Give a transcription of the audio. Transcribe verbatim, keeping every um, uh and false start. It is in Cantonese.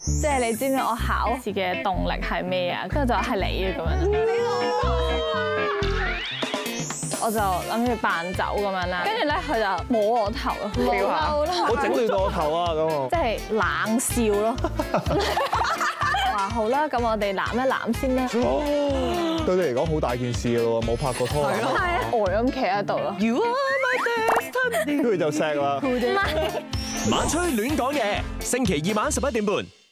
即係你知唔知我考試嘅動力係咩啊？跟住就話係你嘅咁樣。我就諗住扮走咁樣啦，跟住咧佢就摸我頭咯， 跳下，我整亂到我頭啊咁啊！ 即係冷笑咯。話好啦，咁我哋攬一攬先啦。 對你嚟講好大件事咯，冇拍過拖。 係咯，呆咁企喺度咯。You are my destiny。 跟住就錫啦。 唔係。 晚吹亂講嘢，星期二晚十一點半。